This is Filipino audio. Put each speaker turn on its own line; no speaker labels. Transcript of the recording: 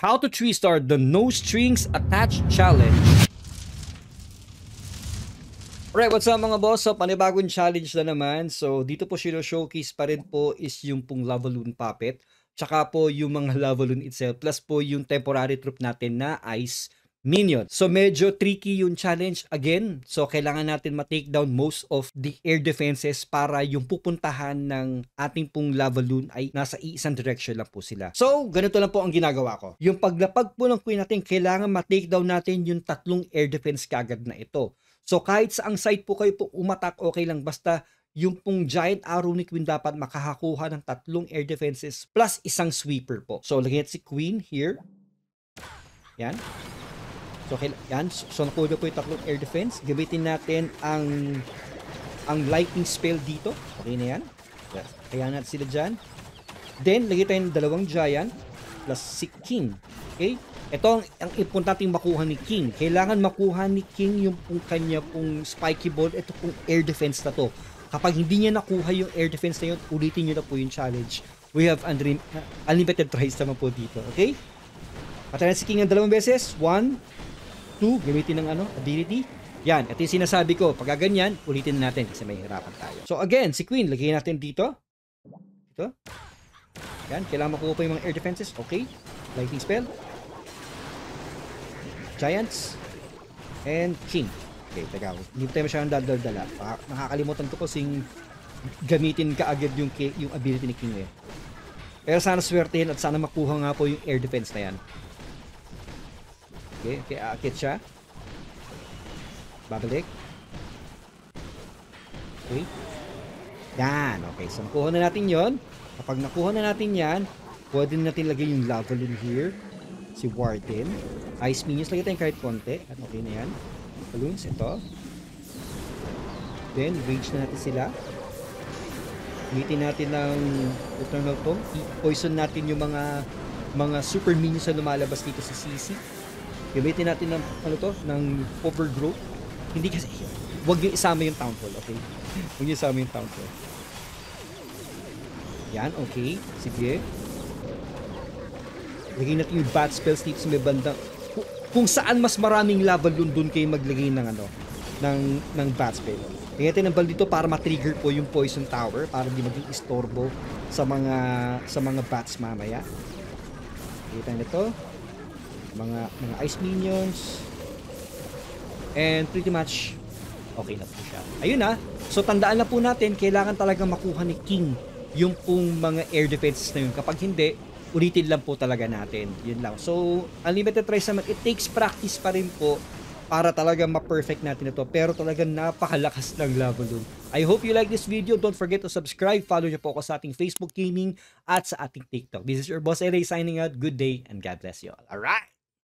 How to 3-star the No Strings Attached Challenge. Alright, what's up mga boss? So, panibagong challenge na naman. So, dito po showcase pa rin po is yung pong lava loon puppet. Tsaka po yung mga lava loon itself. Plus po yung temporary troop natin na ice minion. So, medyo tricky yung challenge again. So, kailangan natin ma-take down most of the air defenses para yung pupuntahan ng ating pong lava loon ay nasa iisang direction lang po sila. So, ganito lang po ang ginagawa ko. Yung paglapag po ng queen natin, kailangan ma-take down natin yung tatlong air defense kagad na ito. So kahit saang side po kayo po umatak, okay lang. Basta yung pong giant arrow ni Queen dapat makakakuha ng tatlong air defenses plus isang sweeper po. So lagyan natin si Queen here. Yan. So yan. So nakuha po yung tatlong air defense. Gamitin natin ang lightning spell dito. Okay na yan. Yes. Kaya natin sila dyan. Then lagyan tayo ng dalawang giant plus si King. Okay? Ito ang importante makuha ni King. Kailangan makuha ni King yung pong kanya pong spiky ball. Ito pong air defense na to. Kapag hindi niya nakuha yung air defense na yun, ulitin nyo na po yung challenge. We have unlimited tries naman po dito. Okay? Patayin si King ng dalawang beses. 1, 2. Gamitin ng ability. Yan. Ito yung sinasabi ko. Pag ganyan, ulitin na natin kasi may hirapan tayo. So again, si Queen, lagyan natin dito. Ito. Yan. Kailangan makuha po yung mga air defenses. Okay. Lightning spell. Giants and King. Okay, teka. Hindi tayo masyadong dala. Nakakalimutan ko kasing gamitin ka agad yung ability ni King eh. Pero sana swertehin at sana makuha nga po yung air defense na yan. Okay, aakit siya. Babalik. Okay. Yan, okay. So nakuha na natin yon. Kapag nakuha na natin yan, pwede natin lagay yung lava loon here. Si Warden. Ice minions. Lagay tayong kahit konti. At okay na yan. Balloons. Ito. Then, rage na natin sila. Gamitin natin ng Eternal Tome. I-poison natin yung mga super minions na lumalabas dito sa CC. Gamitin natin ng, ng overgrowth. Hindi kasi, huwag yung isama yung Townfall. Okay? Huwag yung isama yung Townfall. Yan. Okay. Sige. Lagay natin yung bat spells dito sa may bandang kung saan mas maraming lava loon doon kayo maglagay ng ng bat spell. Lagyan natin ng bal dito para ma-trigger po yung poison tower para hindi maging istorbo sa mga bats mamaya. Lagyan nito mga ice minions and pretty much okay na po siya. Ayun na. So tandaan na po natin, kailangan talaga makuha ni King yung pong mga air defenses na yun. Kapag hindi, ulitin lang po talaga natin. Yun lang. So, unlimited tries naman. It takes practice pa rin po para talaga ma-perfect natin ito. Pero talaga napakalakas ng lava loon. I hope you like this video. Don't forget to subscribe. Follow niyo po ako sa ating Facebook Gaming at sa ating TikTok. This is your Boss LA signing out. Good day and God bless you all. Alright!